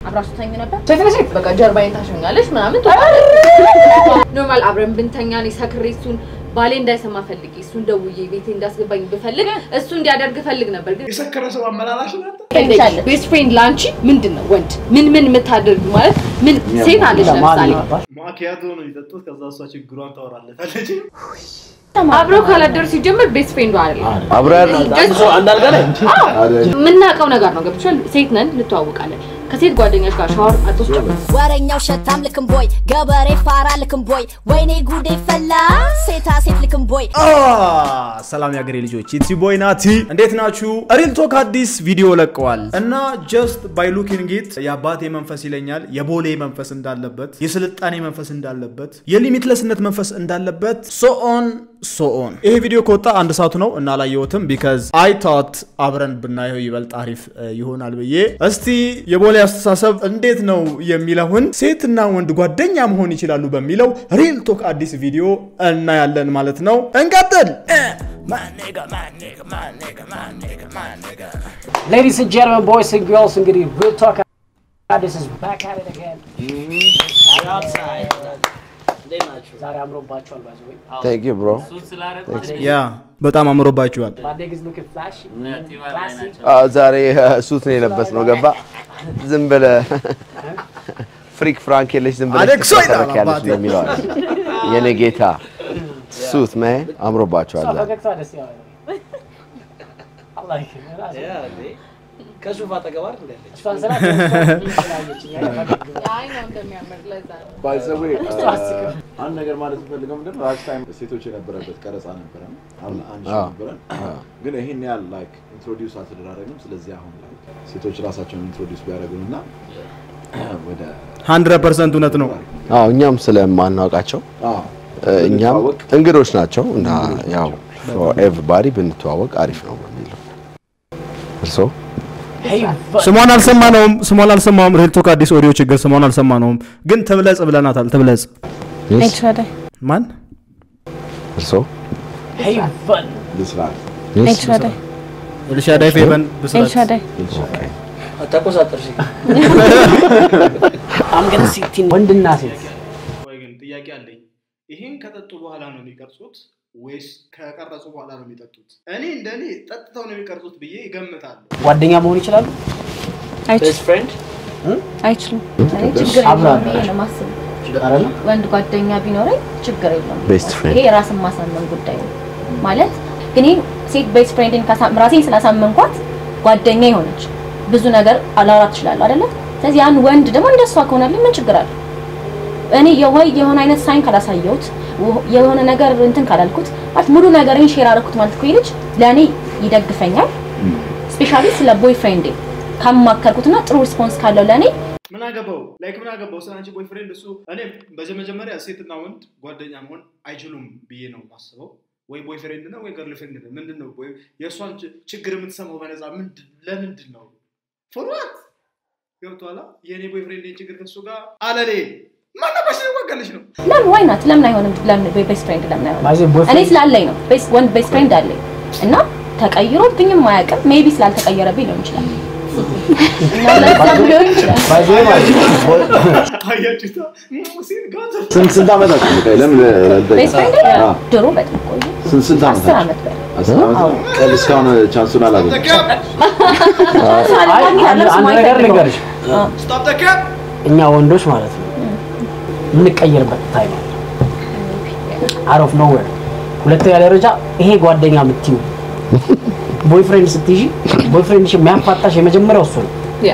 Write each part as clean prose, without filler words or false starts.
አብራችሁ ተኙ ነበር ሴት በቃ ጀርባዬን ታሸኛለሽ ምናምን ኖርማል አብረን ብንተኛ ነው ሰክሬሱን ባሌ እንዳይሰማ ፈልጊ እሱን ደውዬ ቤቴ እንዳስገባኝ በፈልግ እሱ እንዲያደርግ ፈልግ ነበር ግን የሰከረ ሰው አመላላሽ ነው ቤስት ፍሬንድ ላንቺ ምንድነው ወንድ ምን የምታደርግ ማለት ምን ሴት አለሽ ለምሳሌ ማኪያቶ ነው ይጠጡት ከዛ እሷ ችግሯን ታወራለታለች አብሮ ካላደር ሲጀምር ቤስት ፍሬንድ አይደለም አብሮ አንዳልጋ ላይ ምናቀው ነገር ነው ገብቷል ሴት ነን ልትዋወቃለን ከሴት ጓደኛሽ ጋር ሻወር አጥቶሽ ወረኛው ሸታም ልክም ቦይ ገበሬ ፋራ ልክም ቦይ ወይኔ ጉዴ ፈላ ሴታ ሴት ልክም ቦይ ሰላም ያገሬ ልጆች ኢትሲ ቦይ ናቲ እንዴት ናችሁ ሪል ቶክ አዲስ ቪዲዮ ለቀዋል እና ጀስት ባይ ሉኪንግ ኢት ያባቴ መንፈስ ይለኛል የቦሌ መንፈስ እንዳለበት የስልጣኔ መንፈስ እንዳለበት የሊሚትለስነት መንፈስ እንዳለበት so on ይሄ ቪዲዮ ከወጣ አንድ ሰዓት ነው እና ላየውትም because I thought አብረን ብናየው ይበልጥ አሪፍ ይሆናል ብዬ እስቲ የቦሌ አስተሳሰብ እንዴት ነው የሚለውን ሴትና ወንድ ጓደኛ መሆን ይችላሉ በሚለው ሪል ቶክ አዲስ ቪዲዮ እናያለን ማለት ነው እንቀጥል My nigga. Ladies and gentlemen, boys and girls, and real talk. This is back at it again. outside Zara amrobachual by the way. Thank you bro yeah በጣም አምሮባችኋል My nigga is looking flashy. Classy. ዛሬ ሱት ነው የለበስነው ገባ ዝም ብለ ፍሪክ ፍራንክ የለሽ ዝም ብለ ተከራከያለሽ ነው የሚለው የኔ ጌታ ሱት ማይ አምሮባችኋል I like it. Yeah, ከሱፋ ተገባር እንደለች አይ ነው እንደሚያምር ለዛ by the way አንድ ነገር ማለት ፈልገው ምንድነው last time ሴቶች የነበረበት ቀረጻ ነበር አንድ ነበር ግን ይሄን ያህል ላይክ ኢንትሮዲዩስ አትደራረግም ስለዚህ አሁን ላይ ሴቶች ራሳቸውን ኢንትሮዲዩስ ቢያደርጉና ወደ 100% እውነት ነው አዎ እኛም ስለማናውቃቸው እኛም እንግዶች ናቸው እና ያው for everybody ብንተዋወቅ አሪፍ ነው በሚለው እርሶ ስሟን አልሰማውም ሪል ቶክ አዲስ ኦዲዮ ችግር ስሟን አልሰማነውም ግን ተብለጽ ብለናታል ተብለጽ ኤልሻዳይ ማን እርሶ ሄይቨን ልስራት ኤልሻዳይ ፌቨን ብስራት ኤልሻዳይ ተቆሳጠርሽ I'm going to see teen ወንድና ሴት ወይ ግን ጥያቄ አለኝ ይሄን ከጠጡ በኋላ ነው የሚቀርጹት ወይስ ከቀረጹ በኋላ ነው የሚጠጡት እኔ እንደኔ ጠጥተው ነው የሚቀርጹት ብዬ ይገምታሉ ጓደኛ መሆን ይችላል best friend አይችልም ችግር የለውም ይሄ ነው ማሰብ ወንድ ጓደኛ ቢኖረኝ ችግር የለውም best friend ይሄ ራስን ማሳመን ጉዳይ ነው ማለት ግን ሴት ቤስት ፍሬንድን ራሴን ስላሳመንኳት ጓደኛ ይሆነች ብዙ ነገር አላወራት ይችላል አይደለ ስለዚህ ያን ወንድ ደግሞ እንደሷ ከሆነልኝ ምን ችግር አለ እኔ የሆነ አይነት ሳይን ካላሳየሁት የሆነ ነገር እንትን ካላልኩት ማለት ሙሉ ነገርን ሼር አደረኩት ማለት ነው ልጅ ለኔ ይደግፈኛል ስፔሻሊ ስለ ቦይፍሬንድ ካማከርኩትና ጥሩ ሪስፖንስ ካለው ለኔ ምን አገባው ስለአንቺ ቦይፍሬንድ እሱ እኔ በመጀመሪያ ሴትና ወንድ ጓደኛ መሆን አይችሉም ብዬ ነው ማስበው ወይ ቦይፍሬንድ ነው ወይ ገርልፍሬንድ ነው ምንድነው ወይ የሷን ችግር የምትሰማው በነዛ ለምንድን ነው ፎርዋት ገብቷላ የኔ ቦይፍሬንድ ችግር ከሱ ጋር አለሌ ማን ባሽ ወጋለሽ ነው ለምን why not ለምን አይሆንም ለምን ቤስት ፍሬንድ ለምን አይሆንም እኔ ስላለኝ ነው ቤስት ፍሬንድ አለኝ እና ተቀይሮብኝም ማያቀም ሜቢ ስላልተቀየረብኝ ነው ይችላል ስንት አመታችሁ ለምን ቤስት ፍሬንድ ድሮ በጣም ቆይ ስንት አመት እስካሁን ቻንሱን አላገኘም አንድ ነገር ልንገርሽ ስቶፕ ዘ ካፕ እኛ ወንዶች ማለት ነው ምን ቀየርበት ታይም out of nowhere ሁለተኛ ደረጃ ይሄ ጓደኛ ምትዩ ቦይፍሬንድ ስትይጂ ቦይፍሬንድሽ የሚያፋጣሽ የመጀመሪያው እሱ ነው ያ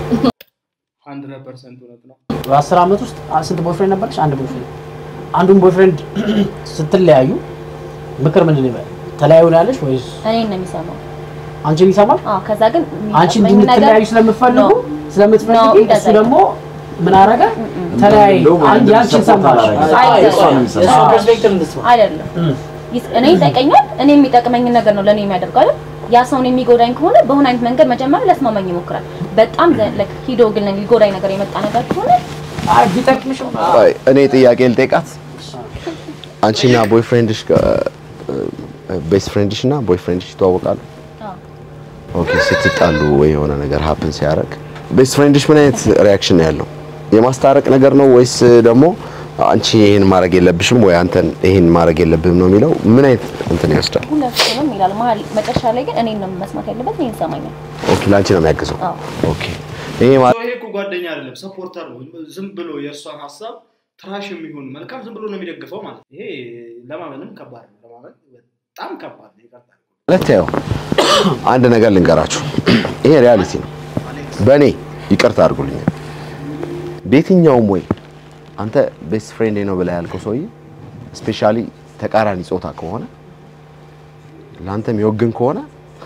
100% እውነት ነው በ10 አመት ውስጥ ስንት ቦይፍሬንድ ነበርሽ አንዱን ቦይፍሬንድ ስትለያዩ ምክር ምንድን ነው ተለያዩ ነው ያለሽ ወይስ እኔ ነው የሚሰማው አንቺን ይሰማል ከዛ ግን አንቺ እንድትለያዩ ስለምትፈልጉ እሱ ደግሞ ምን አረጋ ተለያይ አንድ ያንቺን ሰማሽ አይደለም እኔ ይጠቀኛል እኔ የሚጠቅመኝ ነገር ነው ለኔ የሚያደርገው አይደል ያ ሰው ነው የሚጎዳኝ ከሆነ በሆነ አይነት መንገድ መጀመሪያ ለስማማኝ ይሞክራል በጣም ለክ ሂዶ ግን ሊጎዳኝ ነገር የመጣ ነገር ከሆነ ቢጠቅምሽ እኔ ጥያቄ ልጠይቃት አንቺና ቦይፍሬንድሽ ቤስት ፍሬንድሽ እና ቦይፍሬንድሽ ተዋወቃሉ ኦኬ ስትጣሉ ወይ የሆነ ነገር ሃፕን ሲያረግ ቤስት ፍሬንድሽ ምን አይነት ሪአክሽን ያለው የማስታረቅ ነገር ነው ወይስ ደግሞ አንቺ ይሄን ማድረግ የለብሽም ወይ አንተን ይሄን ማድረግ የለብህም ነው የሚለው ምን አይነት እንትን ያስታል ሁለቱንም ይላል መሀል መጨረሻ ላይ ግን እኔን ነው መስማት ያለበት እኔን ሰማኛል ኦኬ ላንቺ ነው የሚያግዘው ኦኬ ይሄ እኮ ጓደኛ አይደለም ሰፖርተር ነው ዝም ብሎ የእሷን ሐሳብ ትራሽ የሚሆን መልካም ዝም ብሎ ነው የሚደግፈው ማለት ይሄ ለማመንም ከባድ ነው ለማመን በጣም ከባድ ነው ይቀርታል ለታዩ አንድ ነገር ልንገራችሁ ይሄ ሪያሊቲ ነው በኔ ይቅርታ አድርጉልኝ በየትኛውም ወይ አንተ ቤስት ፍሬንድ ነው ብላ ያልከው ሰውዬ ስፔሻሊ ተቃራኒ ጾታ ከሆነ ላንተ የሚወግን ከሆነ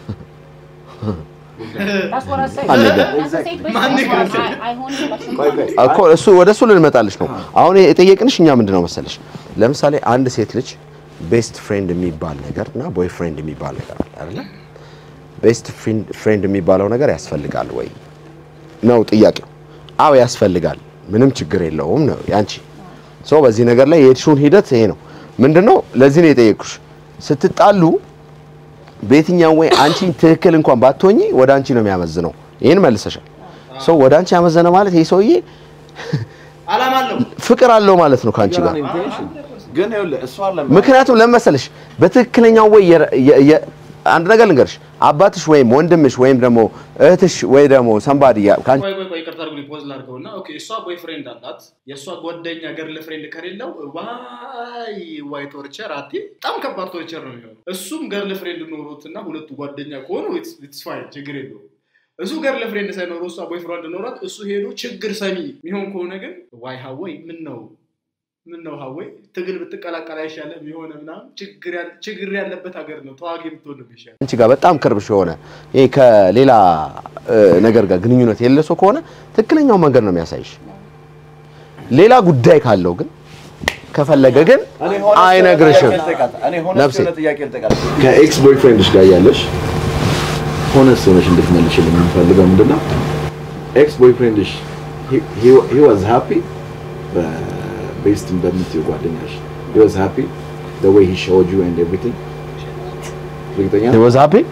እኮ እሱ ወደሱ ልንመጣልሽ ነው አሁን የጠየቅንሽ እኛ ምንድነው መሰለሽ ለምሳሌ አንድ ሴት ልጅ ቤስት ፍሬንድ የሚባል ነገርና ቦይ ፍሬንድ የሚባል ነገር አለ አይደል ቤስት ፍሬንድ የሚባለው ነገር ያስፈልጋል ወይ ነው ጥያቄው አው ያስፈልጋል ምንም ችግር የለውም ነው ያንቺ ሶ በዚህ ነገር ላይ የሄድሽውን ሂደት ይሄ ነው ምንድነው ለዚህ ነው የጠየቅኩሽ ስትጣሉ በየትኛው ወይ አንቺ ትክክል እንኳን ባትሆኚ ወደ አንቺ ነው የሚያመዝነው ይሄን መልሰሻል ሶ ወደ አንቺ ያመዘነ ማለት ይሄ ሰውዬ አላማ አለው ፍቅር አለው ማለት ነው ካንቺ ጋር ግን ይኸውልህ እሷ አለ ምክንያቱም ለምሳሌሽ በትክክለኛው ወይ አንድ ነገር ልንገርሽ አባትሽ ወይም ወንድምሽ ወይም ደግሞ እህትሽ ወይ ደግሞ ሰምባዲ ቆይ ይቅርታ አድርጉልኝ ፖዝ ላድርገውና ኦኬ እሷ ቦይፍሬንድ አላት የሷ ጓደኛ ገርል ፍሬንድ ከሌለው ዋይ ቶርቸር አቲ በጣም ከባድ ቶርቸር ነው የሚሆነው እሱም ገርል ፍሬንድ ኖሮትና ሁለቱ ጓደኛ ከሆኑ ኢትስ ፋይን ችግር የለውም እሱ ገርል ፍሬንድ ሳይኖር እሷ ቦይፍሬንድ ኖራት እሱ ሄዶ ችግር ሰሚ የሚሆን ከሆነ ግን ዋይ ሃዌይ ምን ነው ሃዌይ ትግል ብትቀላቀል አይሻለም ይሆነና ችግር ያለበት ሀገር ነው ተዋጊ ብትሆን ይሻላል አንቺ ጋር በጣም ቅርብሽ ሆነ ይሄ ከሌላ ነገር ጋር ግንኙነት የለሰው ከሆነ ትክክለኛው መንገድ ነው የሚያሳይሽ ሌላ ጉዳይ ካለው ግን ከፈለገ ግን አይነግርሽም እኔ ሆነስ ጥያቄ ልጠይቃለሁ ከኤክስ ቦይፍሬንድሽ ጋር ያለሽ ሆነስ ሆነሽ እንድትመልሽልኝ የምፈልገው ምንድነው ኤክስ ቦይፍሬንድሽ he was happy based in the ጓደኛሽ he was happy the way he showed you and everything he was happy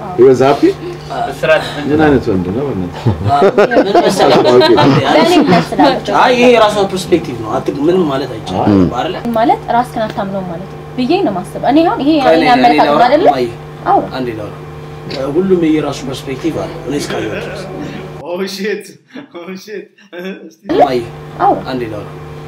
ምን አይነት ወንድ ነው ይሄ የራሱ ፐርስፔክቲቭ ነው ምንም ማለት አይቻልም አይደል ማለት ራስህን አታምነው ማለት ብዬ ነው ማሰብ እኔ አሁን ይሄ ያመለካከት አይደለም አው አንዴ ነው ሁሉም የራሱ ፐርስፔክቲቭ አለ እኔ እስካየው ድረስ ኦ ሺት ማይ አው አንዴ ነው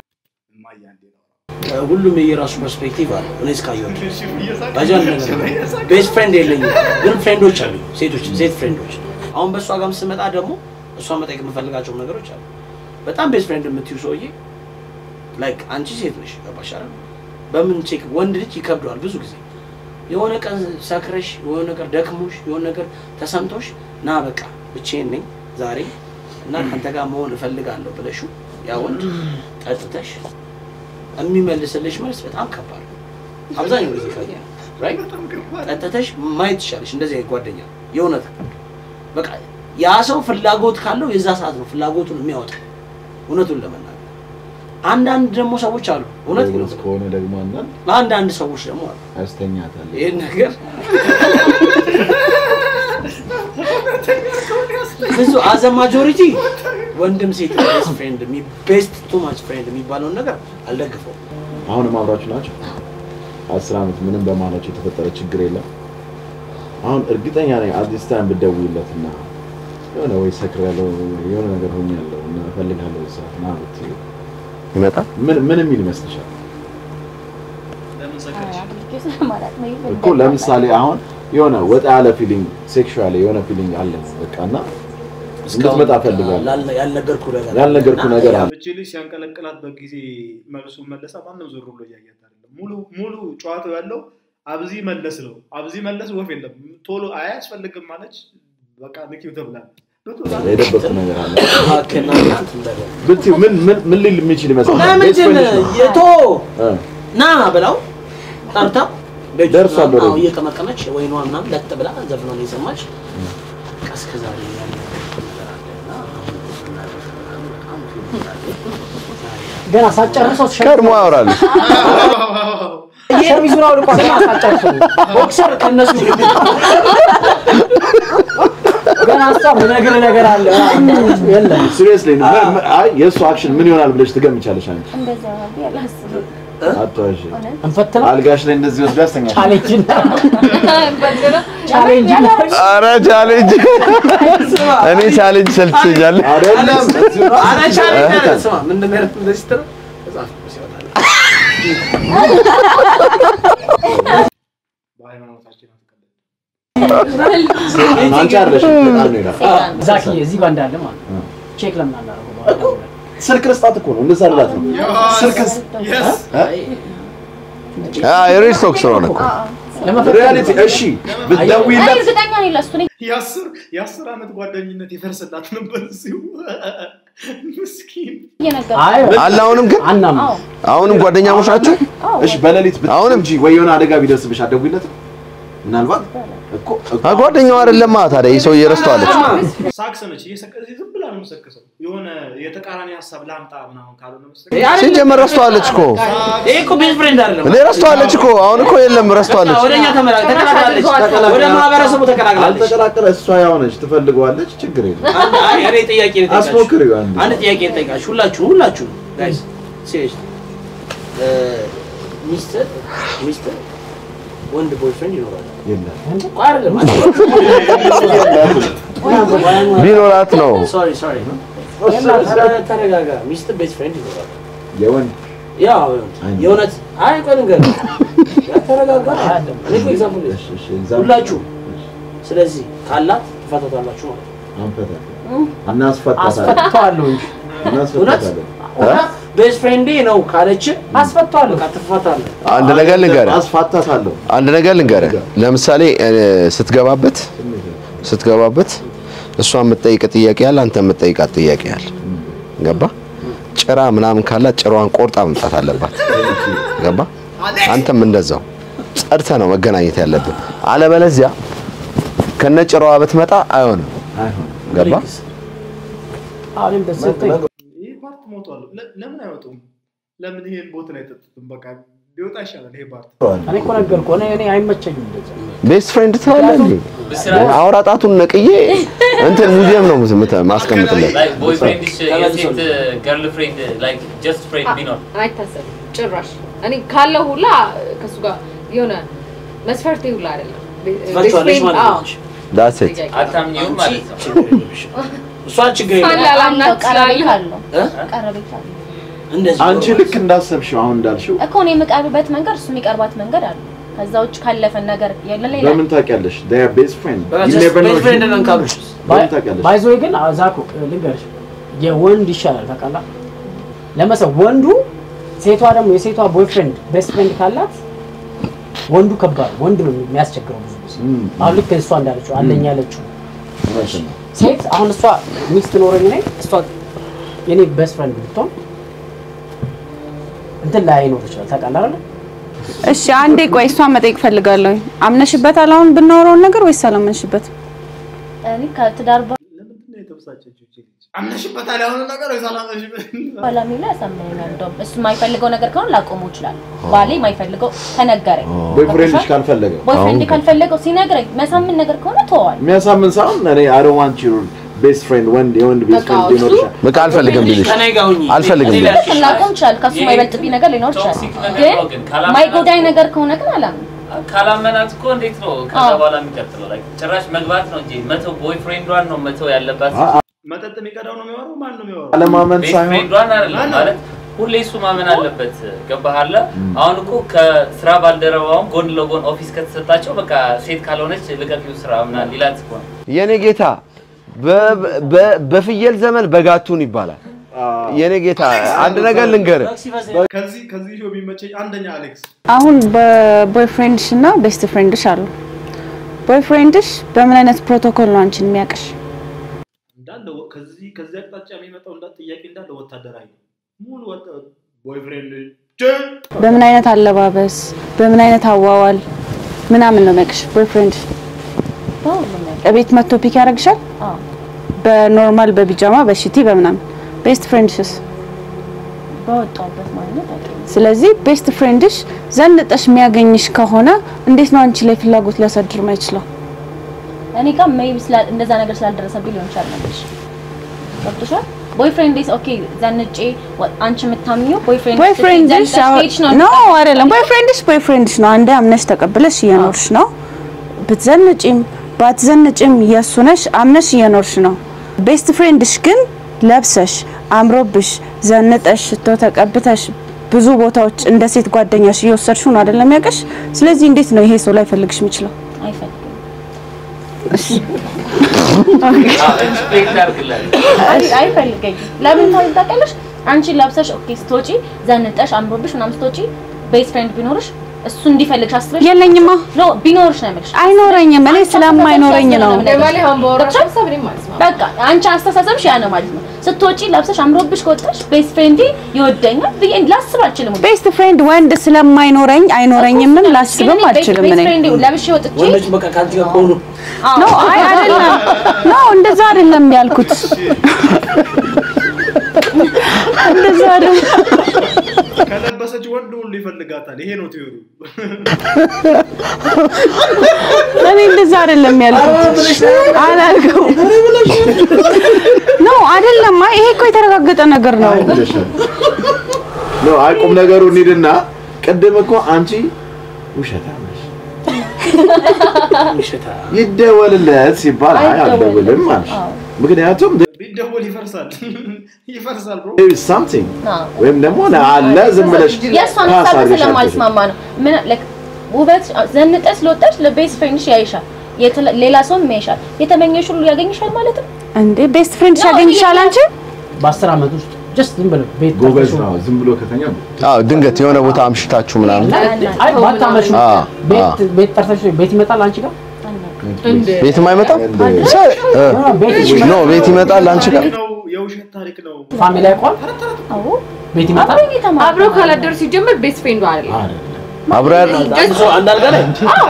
ሁሉም የራሱ ፐርስፔክቲቭ አለ እኔ እስካየው ድረስ ባጃን ቤስት ፍሬንድ የለኝም ግን ፍሬንዶች አሉ ሴት ፍሬንዶች አሁን በሷ ጋርም ስመጣ ደግሞ እሷ መጠየቅ የምፈልጋቸው ነገሮች አሉ በጣም ቤስት ፍሬንድ የምትዩ ሰውዬ ላይክ አንቺ ሴት ነሽ ገባሽ አይደል በምን ቼክ ወንድ ልጅ ይከብደዋል ብዙ ጊዜ የሆነ ቀን ሳክረሽ የሆነ ነገር ደክሞሽ የሆነ ነገር ተሰምቶሽ ና በቃ ብቻዬን ነኝ ዛሬ እና አንተ ጋር መሆን እፈልጋለሁ ብለሽ ያ ወንድ ጠጥተሽ የሚመልስልሽ መልስ በጣም ከባድ ነው አብዛኛው ጊዜ ካየ ራይት ጠጥተሽ ማይት ይሻልሽ እንደዚህ ጓደኛ የሆነት በቃ ያ ሰው ፍላጎት ካለው የዛ ሰዓት ነው ፍላጎቱን የሚያወጣው እውነቱን ለመናገር አንዳንድ ደግሞ ሰዎች አሉ እውነት ነው ከሆነ ደግሞ አንዳንድ ሰዎች ደግሞ አሉ አስተኛታለ ይሄ ነገር ብዙ አዘ ማጆሪቲ ወንድም ሴት ቤስት ፍሬንድ ቤስት ቱ ማች ፍሬንድ የሚባለው ነገር አልደግፈው አሁንም አብራችሁ ናቸው 10 አመት ምንም በማላችሁ የተፈጠረ ችግር የለም አሁን እርግጠኛ ነኝ አዲስ ታይም ብደውይለትና የሆነ ወይ ሰክር ያለው የሆነ ነገር ሆኛለሁ እና ፈልጋለሁ ሰዓት ማለት ይመጣ ምን የሚል ይመስልሻል እኮ ለምሳሌ አሁን የሆነ ወጣ ያለ ፊሊንግ ሴክሹዋሊ የሆነ ፊሊንግ አለ በቃና እስከመጣ ፈልጋለሁ ያልነገርኩ ነገር አለ እቺ ልጅ ሲያንቀለቅላት በጊዜ መልሱ መለሳ ማንም ዞር ብሎ ያያያት አይደለም ሙሉ ጨዋታው ያለው አብዚ መለስ ወፍ የለም ቶሎ አያስፈልግም ማለች በቃ ንኪው ተብላል የደበቁ ነገር አለ ብቻ ምን ሊል የሚችል ይመስላል የቶ ና ብለው ጠርታ ደርሷል አው እየተመቀመች ወይኗ ምናምን ለጥ ብላ ዘፍኖ ነው የሰማች እስከዛሬ ገና ሳጨርሰው ቀድሞ ያወራል ሸሚዙራው ልቆ ሳጨርሰው ቦክሰር ከነሱ ገና አስተው ነገር ነገር አለ የለም seriously አይ የሱ አክሽን ምን ይሆናል ብለሽ ትገምቻለሽ አንቺ እንደዛ ያላስብ አጥቷሽ እንፈተና አልጋሽ ላይ እንደዚህ ወስዶ ያስተኛል ቻሌንጅ አረ ቻሌንጅ እኔ ቻሌንጅ ሰልችኛል አይደለም አረ ቻሌንጅ ስማ ምን እንደሚያደርግ እንደዚህ ተራ ተጻፍ ሲወጣል በሃይማኖታችን አንቺ አይደለሽ በጣም ነው ይላል ዛኪ እዚህ ጋር እንዳለ ማለት ነው ቼክ ለምን አናደርገው ስልክ ረስጣት እኮ ነው እንደዛ አይደላት ነው ስልክ ሪስቶክስ ነው ሪያሊቲ እሺ ብትደውይለት እርግጠኛ ነኝ ለሱ ነኝ የ10 ዓመት ጓደኝነት ይፈርስላት ነበር ሲው ምስኪን አሁንም ግን አሁንም ጓደኛሞች ናችሁ እሺ በሌሊት አሁንም እንጂ ወይ የሆነ አደጋ ቢደርስብሽ አትደውይለት ምናልባት እኮ ጓደኛው አይደለም ታዲያ ይሰው እየረስተዋለች ሳክሰነች እየሰከሰች ዝም ብላ ነው የምሰከሰው የሆነ የተቃራኒ ሐሳብ ላምጣ ምናምን ካልሆነ መስከረ ሲጀመር ረስተዋለች እኮ ይሄ እኮ ቤስት ፍሬንድ አይደለም እኔ ረስተዋለች እኮ አሁን እኮ የለም ረስተዋለች ወደኛ ተቀላቅላለች ወደ ማህበረሰቡ ተቀላቅላለች አልተቀላቀለ እሷ ያው ነች ትፈልገዋለች ችግር የለም አይ እኔ ጥያቄ ልጠይቃችሁ አስሞክሪው አንድ ጥያቄ ልጠይቃችሁ ሁላችሁ ጋይስ ሲሪየስ ሚስተር ወንድ ቦይፍሬንድ ይኖራል የለም አይደለም ቢኖራት ነው ሶሪ ተረጋጋ ሚስተር ቤስት ፍሬንድ ይኖራል የወንድ ያው የእውነት አይ ቆይ ነገር ተረጋጋ አይደለም እኔ ኤግዛምፕል ሁላችሁ ስለዚህ ካላት ትፈታታላችሁ ማለት አንፈታታለን እናስፈታታለን እናስፈታታለን ቤስት ፍሬንድ ነው ካለች አስፈታታለሁ ካትፈታታለህ አንድ ነገር ልንገርህ አስፈታታለሁ አንድ ነገር ልንገርህ ለምሳሌ ስትገባበት እሷ የምትጠይቅ ጥያቄ ያለ አንተ የምትጠይቃት ጥያቄ ያለ ገባ ጭራ ምናምን ካላት ጭራዋን ቆርጣ መምጣት አለባት ገባ አንተም እንደዛው ጸድተህ ነው መገናኘት ያለብህ አለበለዚያ ከነጭራዋ ብትመጣ አይሆንም ገባ አሁን በሰጠኝ ይሄ ፓርት ሞቷል ለምን አይወጡም ለምን ይሄን ቦት ላይ ተጥተም በቃ ቢወጣ ይሻላል ይሄ ፓርት እኔ እኮ ነገርኩህ እኔ አይመቸኝም እንደዛ ቤስት ፍሬንድ ትላለህ አውራጣቱን ነቅዬ እንትን ሙዚየም ነው ማስቀምጥለት ላይክ ቦይፍሬንድ የሴት ገርል ፍሬንድ ላይክ ጀስት ፍሬንድ ቢኖር አይታሰብ ጭራሽ እኔ ካለው ሁላ ከሱ ጋር የሆነ መስፈርት ሁላ አይደለም ትፈቷለሽ ማለት ነው that's it አታምኚውም ማለት ነው እሷ ችግር የለም እንደዚህ አንቺ ልክ እንዳሰብሽው አሁን እንዳልሽው እኮ ነው የምቀርብበት መንገድ እሱ የሚቀርባት መንገድ አለ ከዛ ውጭ ካለፈ ነገር የለም ለምን ታውቂያለሽ they are best friend you never know ቤስት ፍሬንድ ነን ካሉሽ ባይዞይ ግን አዛኩ ልንገርሽ የወንድ ይሻላል ታውቃለህ ለምሳሌ ወንዱ ሴቷ ደግሞ የሴቷ ቦይፍሬንድ ቤስት ፍሬንድ ካላት ወንዱ ከባድ ወንድ ነው የሚያስቸግረው ብዙ ጊዜ አሁን ልክ እሷ እንዳለችው አለኝ ያለችው ሴት አሁን እሷ ሚስት ኖረኝ ነኝ እሷ የኔ ቤስት ፍሬንድ ብትሆን እንትን ላይ ነው ይችላል ታውቃለህ አይደል እሺ አንዴ ቆይ እሷ መጠየቅ ፈልጋለሁ አምነሽበታል አሁን ብናወራው ነገር ወይስ አላመንሽበት እኔ ከትዳር ለምንድን ነው የተበሳጨችው አምነሽበታል አሁን ነገር ወይ ሳላመንሽበት ባላሚላ ያሳመነኛል እንደውም እሱ የማይፈልገው ነገር ከሆነ ላቆመው ይችላል ባሌ የማይፈልገው ተነገረኝ ቦይፍሬንድሽ ካልፈለገው ሲነግረኝ መሳምን ነገር ከሆነ ተዋል የሚያሳምን ሳይሆን እኔ I don't want your best friend የወንድ ቤስት ፍሬንድ ሊኖርሽ በቃ አልፈልግም ቢልሽ አልፈልግም ቢልሽ ላቆም ይችላል ከሱ የማይበልጥብኝ ነገር ሊኖር ይችላል ግን ማይጎዳኝ ነገር ከሆነ ግን አላምን ካላመናት እኮ እንዴት ነው ከዛ በኋላ የሚቀጥለው ላይ ጭራሽ መግባት ነው እንጂ መተው ቦይፍሬንዷን ነው መተው ያለባት መጠጥ የሚቀዳው ነው የሚወራው ማን ነው የሚወራው አለማመን ሳይሆን ቦይፍሬንዷን አይደለም ማለት ሁሌ እሱ ማመን አለበት ገባሃለ አሁን እኮ ከስራ ባልደረባው ጎን ለጎን ኦፊስ ከተሰጣቸው በቃ ሴት ካልሆነች ልቀቂው ስራ ምናምን ሊላት እኮ ነው የኔ ጌታ በፍየል ዘመን በጋቱን ይባላል የኔ ጌታ አንድ ነገር ልንገር ከዚህ ሾው ቢመቸኝ አንደኛ አሌክስ አሁን በቦይፍሬንድሽ እና ቤስት ፍሬንድሽ አሉ ቦይፍሬንድሽ በምን አይነት ፕሮቶኮል ነው አንቺን የሚያቀሽ እንዳለ ከዚህ አቅጣጫ የሚመጣው እንዳለ ጥያቄ እንዳለ ወታደራዊ ሙሉ ቦይፍሬንድ በምን አይነት አለባበስ በምን አይነት አዋዋል ምናምን ነው የሚያቀሽ ቦይፍሬንድ እቤት መጥቶ ፒክ ያደርግሻል በኖርማል በቢጃማ በሽቲ በመናም ቤስት ፍሬንድሽስ በወጣበት ማለት አይደለም ስለዚህ ቤስት ፍሬንድሽ ዘንጠሽ የሚያገኝሽ ከሆነ እንዴት ነው አንቺ ላይ ፍላጎት ሊያሳድር ማይችለው እኔ ጋር ሜይቢ እንደዛ ነገር ስላልደረሰብኝ ሊሆን ይችላል ማለት ነው ገብቶሻል ቦይፍሬንድ ኢዝ ኦኬ ዘንጬ አንቺ የምታምኚው ቦይፍሬንድሽ ኖ አይደለም ቦይፍሬንድሽ ነው አንዴ አምነሽ ተቀበለሽ እየኖርሽ ነው ብትዘንጪም ባትዘንጪም የሱ ነሽ አምነሽ እየኖርሽ ነው ቤስት ፍሬንድሽ ግን ለብሰሽ አምሮብሽ ዘንጠሽ ተቀብተሽ ብዙ ቦታዎች እንደ ሴት ጓደኛሽ እየወሰድሽ ነው አይደለም ያቀሽ ስለዚህ እንዴት ነው ይሄ ሰው ላይ ፈልግሽ የሚችለው አይፈልግም እሺ አይፈልገኝ ለምን ታውቂያለሽ አንቺ ለብሰሽ ኦኬ ስትወጪ ዘንጠሽ አምሮብሽ ምናምን ስትወጪ ቤስት ፍሬንድ ቢኖርሽ እሱ እንዲፈልግሽ አስበሽ የለኝማ ኖ ቢኖርሽ ነው የምልሽ አይኖረኝም እኔ ስለማይኖረኝ ነው በቃ አንቺ አስተሳሰብሽ ያ ነው ማለት ነው ስትወጪ ለብሰሽ አምሮብሽ ከወጣሽ ቤስት ፍሬንድ ይወደኛል ብዬ ላስብ አልችልም ቤስት ፍሬንድ ወንድ ስለማይኖረኝ አይኖረኝም ላስብም አልችልም እኔ ቤስት ፍሬንድ ለብሽ ወጥቼ ወንዶች በቃ ካንቺ ጋር ቆኑ ኖ አይደለም ኖ እንደዛ አይደለም ያልኩት እንደዛ አይደለም ከለበሰች ወንድ ሁሉ ይፈልጋታል ይሄ ነው ቲዮሪ እኔ እንደዛ አይደለም ያልኩት አላልኩም ኖ አይደለም ይሄ እኮ የተረጋገጠ ነገር ነው ኖ አይቆም ነገሩ እንሂድና ቀደም እኮ አንቺ ውሸታም ነሽ ይደወልለት ሲባል አልደውልም ማለት ምክንያቱም ቢደወል ይፈርሳል bro there is something ወይም ደግሞ አለ ዝም ብለሽ ያሷን ስለማልስማማ ነው ምን like ውበት ዘንጠሽ ለወጣሽ ለቤስት ፍሬንድሽ ያይሻል ሌላ ሰውም ያይሻል የተመኘሽ ሁሉ ያገኝሻል ማለት ነው እንዴ ቤስት ፍሬንድሽ ያገኝሻል አንቺ በ10 አመት ውስጥ just ዝም ብሎ ቤት ጎበዝ ነው ዝም ብሎ ከተኛ ድንገት የሆነ ቦታ አምሽታችሁ ምናምን አይ ባታመሹ ቤት ጠርተሽ ቤት ይመጣል አንቺ ጋር ቤት የማይመጣ ኖ ቤት ይመጣል አንቺ ጋር የውሸት ታሪክ ነው ፋሚሊ አይቆም አዎ ቤት ይመጣል አብሮ ካላደር ሲጀምር ቤስት ፍሬንዱ አይደለም አብሮ ያለ አንድ አልጋ ላይ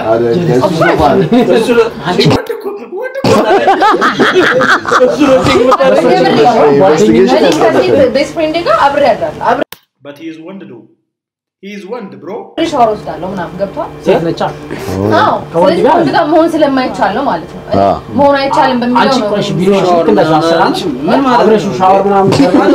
ቤስት ፍሬንድ ጋር አብሬ ያድራለሁ but he is one do he is one bro ሻወር ወስዳለሁ ምናምን ገብቷል ሴት ነች አዎ ስለዚህ ወንድ ጋር መሆን ስለማይቻል ነው ማለት ነው መሆን አይቻልም በሚለው አንቺ ቆሽ ቪዲዮ ሹት እንደዛ ሰላም ምን ማለት ነው ሻወር ምናምን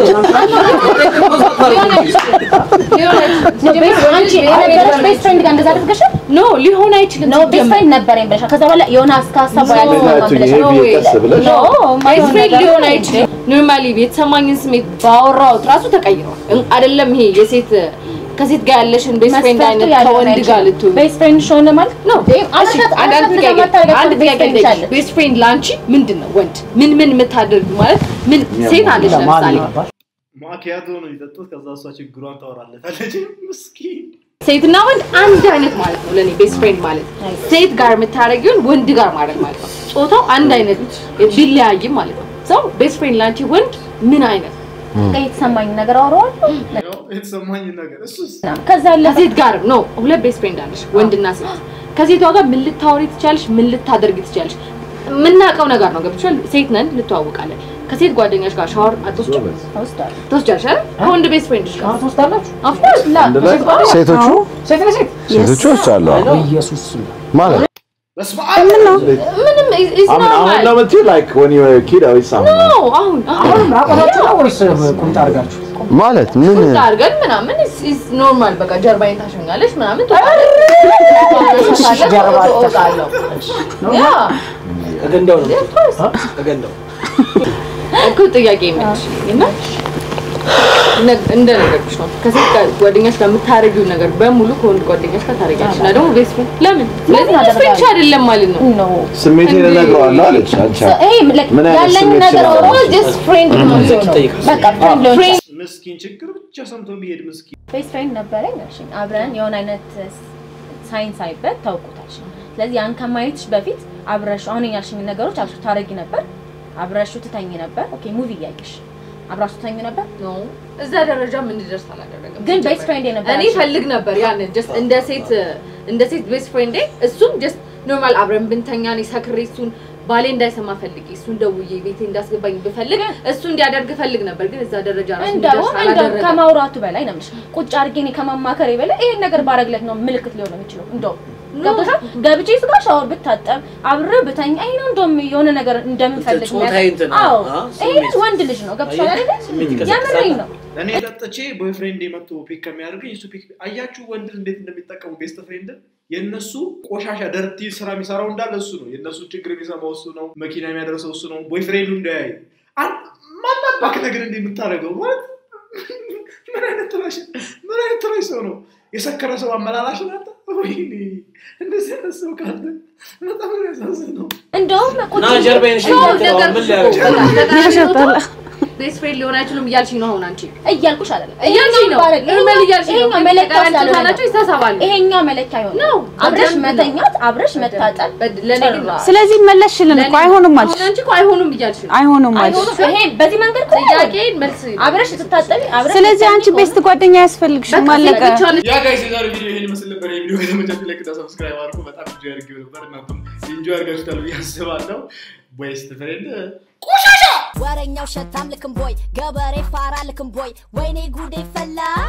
ቤስት ፍሬንድ ጋር እንደዛ አድርገሽ ኖ ሊሆን አይችልም ነው ቤስት ፍሬንድ ነበረኝ ብለሽ ከዛ በኋላ የሆነ አስተሳሰብ ያለው ኖ ቤስት ፍሬንድ ሊሆን አይችልም ኖርማሊ የተሰማኝን ስሜት ባወራው ራሱ ተቀይሯል አይደለም ይሄ የሴት ከሴት ጋር ያለሽን ቤስት ፍሬንድ አይነት ከወንድ ጋር ልትሆን ቤስት ፍሬንድ ሆነ ማለት ነው አንድ ጥያቄ ቤስት ፍሬንድ ላንቺ ምንድነው ወንድ ምን የምታደርግ ማለት ምን ሴት አለሽ ለምሳሌ ማኪያቶ ነው ይጠጡት ከዛ እሷ ችግሯን ታወራለታለች ምስኪን ሴትና ወንድ አንድ አይነት ማለት ነው ለኔ ቤስት ፍሬንድ ማለት ሴት ጋር የምታረጊውን ወንድ ጋር ማድረግ ማለት ነው ጾታው አንድ አይነት ቢለያይም ማለት ነው ሰው ቤስት ፍሬንድ ላንቺ ወንድ ምን አይነት የተሰማኝ ነገር አወራዋለሁ የተሰማኝ ነገር እሱስ ከዛ ለሴት ጋር ነው ሁለት ቤስት ፍሬንድ አለሽ ወንድና ሴት ከሴቷ ጋር ምን ልታወሪ ትቻለሽ ምን ልታደርጊ ትቻለሽ ምናቀው ነገር ነው ገብቶሻል ሴት ነን ልትዋወቃለን ከሴት ጓደኛሽ ጋር ሻወር አጥቶች ተወስጃለሽ ከወንድ ቤስት ፍሬንድሽ ጋር ተወስዳላችሁ አፍኮርስ ሴቶቹ ሴቶቹ ወስዳሉ ኢየሱስ ማለት ምንም is normal ነው ማለት like when you were a kid or something no አሁን ራቆታችሁ ነው ወይስ ቁምጣ አድርጋችሁ ማለት ምን ቁምጣ አድርገን ምናምን is normal በቃ ጀርባዬን ታሸኛለሽ ምናምን ያ እገንዳው ነው እገንዳው እኮ ጥያቄ ይመጣል እና እንደ ነገርሽ ነው ከሴት ጋር ጓደኛሽ ጋር የምታረጊው ነገር በሙሉ ከወንድ ጓደኛሽ ጋር ታረጊያለሽ እና ደግሞ ቤስት ፍሬንድ ለምን ቤስት አይደለም ማለት ነው ስሜቴን እነግረዋለሁ አለች አንቺ ምን ያለኝ ነገር ኦል ጀስት ፍሬንድ ነው በቃ ፍሬንድ ምስኪን ችግር ብቻ ሰምቶ ቢሄድ ምስኪን ቤስት ፍሬንድ ነበረኝ እሺ አብረን የሆነ አይነት ሳይንስ አይበት ታውቁታለሽ ስለዚህ ያን ከማየትሽ በፊት አብረሽ አሁን ያልሽኝ ነገሮች አብረሽ ታረጊ ነበር አብረሽ ትተኝ ነበር ኦኬ ሙቪ ያይሽ አብራችሁ ተኙ ነበር ኖ እዛ ደረጃ ምን እንድደርስ አላደረገም ግን ቤስት ፍሬንድ ነበር እኔ ፈልግ ነበር ያን ጀስት እንደ ሴት ቤስት ፍሬንድ እሱም ጀስት ኖርማል አብረን ብንተኛ ነው ሰክሬ እሱን ባሌ እንዳይሰማ ፈልጊ እሱን ደውዬ ቤቴ እንዳስገባኝ ብፈልግ እሱ እንዲያደርግ ፈልግ ነበር ግን እዛ ደረጃ ራሱ እንደርስ አላደረገም ከማውራቱ በላይ ነምሽ ቁጭ አርጌ እኔ ከማማከሬ በላይ ይሄን ነገር ባረግለት ነው ምልክት ሊሆን የሚችለው እንደው ገብቶሻል ገብቼ ስጋ ሻወር ብታጠብ አብሬ ብተኛ አይ ነው እንደም የሆነ ነገር እንደምፈልግ ነው አዎ ይሄ ወንድ ልጅ ነው ገብቶሻል አይደል ያምረኝ ነው እኔ ተጠቼ ቦይፍሬንድ የመጥቶ ፒክ ከሚያደርገኝ እሱ ፒክ አያችሁ ወንድ እንዴት እንደሚጠቀሙ ቤስት ፍሬንድ የነሱ ቆሻሻ ደርቲ ስራ የሚሰራው እንዳለ እሱ ነው የነሱ ችግር የሚሰማው እሱ ነው መኪና የሚያደርሰው እሱ ነው ቦይፍሬንዱ እንዳያይ ማናባክ ነገር እንደምታረገው ማለት ምን አይነት ትራሽ ሰው ነው የሰከረ ሰው አመላላሽ ናት ወይኔ እንደዚህ ነው ካለ በጣም ያሳዝነው እንደውም ና ጀርባዬን ያሸጣል ቤስት ፍሬንድ ሊሆን አይችልም እያልሽኝ ነው አሁን አንቺ እያልኩሽ አይደለም እያልሽኝ ነው እመል እያልሽኝ ነው መለኪያ ስለሆናችሁ ይሳሳባሉ ይሄኛው መለኪያ ነው አብረሽ መተኛት አብረሽ መታጠብ ለኔ ግን ስለዚህ መለሽልን እኮ አይሆንም አልሽ አንቺ እኮ አይሆንም እያልሽ ነው አይሆንም አልሽ ይሄ በዚህ መንገድ ጥያቄን መልስ አብረሽ ስትታጠቢ አብረሽ ስለዚህ አንቺ ቤስት ጓደኛ ያስፈልግሽም አለቀ ያ ጋይስ የዛሬው ቪዲዮ ይሄን መስል ነበር የቪዲዮ ከተመቻችሁ ላይክ እና ሰብስክራይብ አድርጉ በጣም ኢንጆይ አድርጌው ነበር እናንተም ኢንጆይ አድርጋችኋል ብዬ አስባለሁ ቤስት ፍሬንድ ቆሻሻ ወረኛው ሸታም ልክም ቦይ ገበሬ ፋራ ልክም ቦይ ወይኔ ጉዴ ፈላ